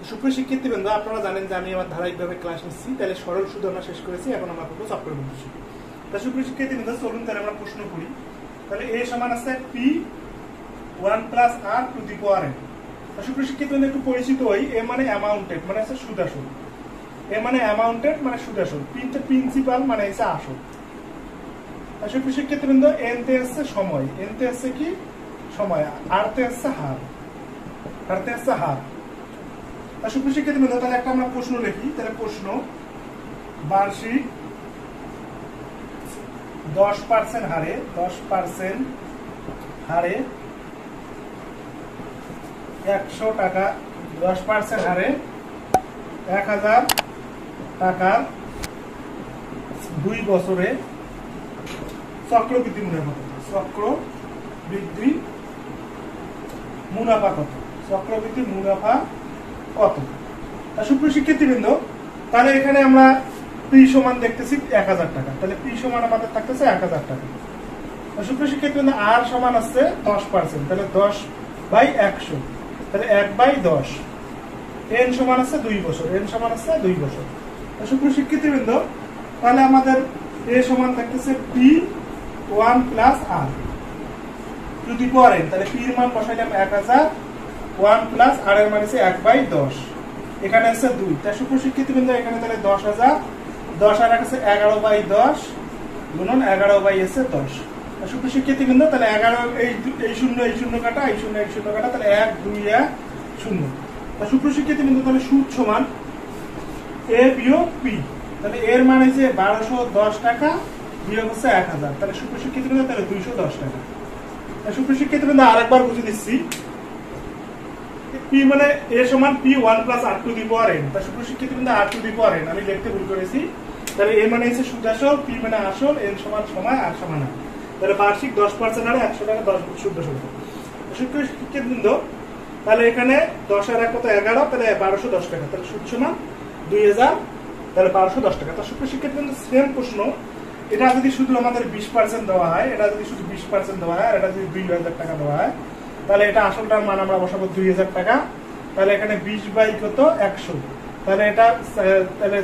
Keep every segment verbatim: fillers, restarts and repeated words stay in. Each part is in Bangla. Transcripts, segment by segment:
সুপ্রিয় শিক্ষার্থীবৃন্দ, আপনারা জানেন যে আমি আমার ধারাবাহিকভাবে ক্লাস নিচ্ছি, তাহলে সরল সুদ আমরা শেষ করেছি, এখন আমরা করবো চক্রবৃদ্ধি সুদ। তা সুপ্রিয় শিক্ষার্থীবৃন্দ, চলুন তাহলে আমরা প্রশ্ন করি। তাহলে এ সমান আছে P one plus R to the power N. সুপ্রিয় শিক্ষার্থীবৃন্দ, একটু পরিচিত হই। এ মানে অ্যামাউন্টেড, মানে হচ্ছে সুদ আসল। এ মানে অ্যামাউন্টেড মানে সুদ আসল। পিনতে প্রিন্সিপাল মানে হচ্ছে আসল। সুপ্রিয় শিক্ষার্থীবৃন্দ, এন তে হচ্ছে সময়, এন তে হচ্ছে কি সময়, আর তে হচ্ছে হার, আর তে হচ্ছে হার। সুপ্রিয় শিক্ষার্থীবৃন্দ, তাহলে একটা আমরা প্রশ্ন লিখি। তাহলে প্রশ্ন, বার্ষিক দশ পার্সেন্ট হারে দশ পার্সেন্ট হারে একশো টাকা দশ পার্সেন্ট হারে এক হাজার টাকার দুই বছরে চক্রবৃদ্ধি মুনাফা কত? চক্রবৃদ্ধি মুনাফা কত? চক্রবৃদ্ধি মুনাফা কত? সুপ্রিয় শিক্ষার্থীবৃন্দ, তাহলে এখানে আমরা পি সমান দেখতেছি এক হাজার টাকা। তাহলে পি সমান আমাদের থাকতেছে এক হাজার টাকা। সুপ্রিয় শিক্ষার্থীবৃন্দ, আর সমান আছে দশ পার্সেন্ট, তাহলে দশ বাই একশো, তাহলে এক বাই দশ। এন সমান আছে দুই বছর, এন সমান আছে দুই বছর। সুপ্রিয় শিক্ষার্থীবৃন্দ, তাহলে আমাদের এ সমান থাকতেছে P one plus R to the power N. তাহলে পি এর মান বসাইলাম এক হাজার, ওয়ান প্লাস আর এর মান হচ্ছে এক বাই দশ, এখানে আছে দুই। তাই সুপ্রিয় শিক্ষার্থীবৃন্দ, এখানে তাহলে দশ হাজার, দশ আর আছে এগারো বাই দশ গুণন এগারো বাই আছে দশ। সুপ্রিয় শিক্ষার্থীবৃন্দ, তাহলে এগারো এই এই শূন্য এই শূন্য কাটা, এই শূন্য এই শূন্য কাটা, তাহলে এক দুই এক শূন্য। সুপ্রিয় শিক্ষার্থীবৃন্দ, তাহলে সুদ সমান এ বিয়োগ পি। তাহলে এর মান হচ্ছে বারোশো দশ টাকা বিয়োগ হচ্ছে এক হাজার। তাহলে সুপ্রিয় শিক্ষার্থীবৃন্দ, তাহলে দুইশো দশ টাকা। সুপ্রিয় শিক্ষার্থীবৃন্দ, আরেকবার বুঝে দিচ্ছি। পি মানে এ সমান P one plus R to the power N. তা সুপ্রিয় শিক্ষার্থীবৃন্দ, আর টু দি পাওয়ার এন আমি লিখতে ভুল করেছি। তাহলে এ মানে হচ্ছে সুদ আসল, পি মানে আসল, এন সমান সময়, আর সমান আর। তাহলে বার্ষিক দশ পার্সেন্ট হারে একশো টাকা দশ সুদ আসল। সুপ্রিয় শিক্ষার্থীবৃন্দ, তাহলে এখানে দশ আর এক কত এগারো, তাহলে বারোশো দশ টাকা। তাহলে সুদ সমান দুই হাজার, তাহলে বারোশো দশ টাকা। তার সুপ্রিয় শিক্ষার্থীবৃন্দ, সেম প্রশ্ন। এটা যদি শুধু আমাদের বিশ পার্সেন্ট দেওয়া হয়, এটা যদি শুধু বিশ পার্সেন্ট দেওয়া হয়, আর এটা যদি দুই হাজার টাকা দেওয়া হয়, তাহলে এটা আসলটার মান আমরা বসাবো দুই হাজার টাকা। তাহলে এখানে বিশ বাই কত একশো, তাহলে এটা তাহলে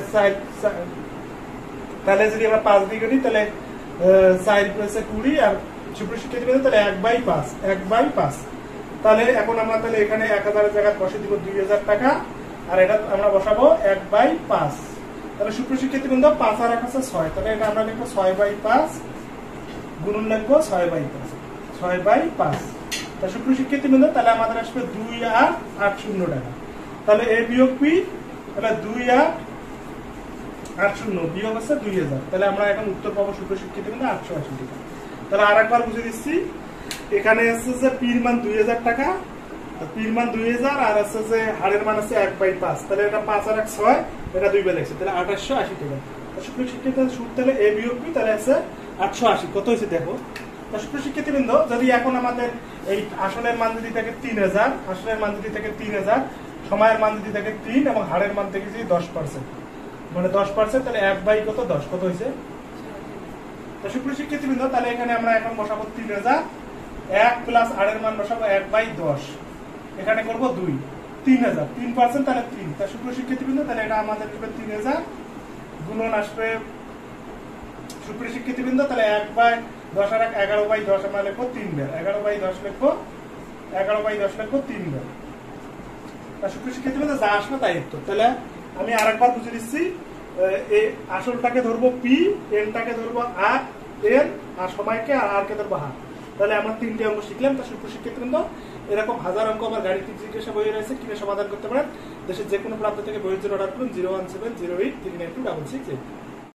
তাহলে যদি আমরা পাঁচ দিয়ে করি, তাহলে চার প্লাসে কুড়ি, আর সুপ্রিয় শিক্ষার্থীবৃন্দ, তাহলে এক বাই পাঁচ, এক বাই পাঁচ। তাহলে এখন আমরা তাহলে এখানে এক হাজারের জায়গায় বসে দিব দুই হাজার টাকা, আর এটা আমরা বসাবো এক বাই পাঁচ। তাহলে সুপ্রিয় শিক্ষার্থীবৃন্দ, পাঁচ আর এক আছে ছয়, তাহলে এটা আমরা লিখবো ছয় বাই পাঁচ গুণন লিখবো ছয় বাই পাঁচ, ছয় বাই পাঁচ। তা সুপ্রিয় শিক্ষার্থীবৃন্দ, তাহলে আমাদের আসবে দুই আট আট শূন্য টাকা। তাহলে এ বিয়োগ পি, তাহলে দুই আট আট শূন্য বিয়োগ আছে দুই হাজার। তাহলে আমরা এখন উত্তর পাবো সুপ্রিয় শিক্ষার্থীবৃন্দ আটশো আশি টাকা। তাহলে আর একবার বুঝে দিচ্ছি। এখানে আছে যে পির মান দুই হাজার টাকা, পির মান দুই হাজার, আর আছে যে হারের মান আছে এক বাই পাঁচ। তাহলে এটা পাঁচ আর এক ছয়, এটা দুই বাই লাগছে, তাহলে আঠাশশো আশি টাকা। সুপ্রিয় শিক্ষার্থী, সুদ তাহলে এ বিয়োগ পি, তাহলে আছে আটশো আশি। কত হয়েছে দেখো। সুপ্রিয় শিক্ষার্থীবৃন্দ, যদি এখন আমাদের এই আসলের মান যদি থাকে তিন হাজার, আসলের মান যদি থাকে তিন হাজার, সময়ের মান যদি থাকে তিন, এবং হারের মান থেকে যদি দশ পার্সেন্ট, মানে দশ পার্সেন্ট, তাহলে এক বাই কত দশ, কত হয়েছে। সুপ্রিয় শিক্ষার্থীবৃন্দ, তাহলে এখানে আমরা এখন বসাবো তিন হাজার, এক প্লাস আরের মান বসাবো এক বাই দশ, এখানে করবো দুই, তিন হাজার, তিন পার্সেন্ট, তাহলে তিন। তা সুপ্রিয় শিক্ষার্থীবৃন্দ, তাহলে এটা আমাদের তিন হাজার গুণন আসবে সুপ্রিয় শিক্ষার্থীবৃন্দ, তাহলে এক বাই দশ আর এক এগারো বাই দশ আমরা লিখবো তিন বার, এগারো বাই দশ লিখবো, এগারো বাই দশ লিখবো তিন বার। তা সুপ্রিয় শিক্ষার্থীবৃন্দ, যা আসবে তাই উত্তর। তাহলে আমি আরেকবার বুঝে দিচ্ছি। এই আসলটাকে ধরবো পি, এনটাকে ধরবো আর এন, আর সময়কে আর আর কে ধরবো হার। তাহলে আমরা তিনটে অঙ্ক শিখলাম। তা সুপ্রিয় শিক্ষার্থীবৃন্দ, এরকম হাজার অঙ্ক আমার গাড়ি জিজ্ঞাসা বই রয়েছে, কিনে সমাধান করতে পারেন। দেশের যে কোনো প্রান্ত থেকে বইয়ের জন্য অর্ডার করুন zero one seven zero eight three nine two double six eight.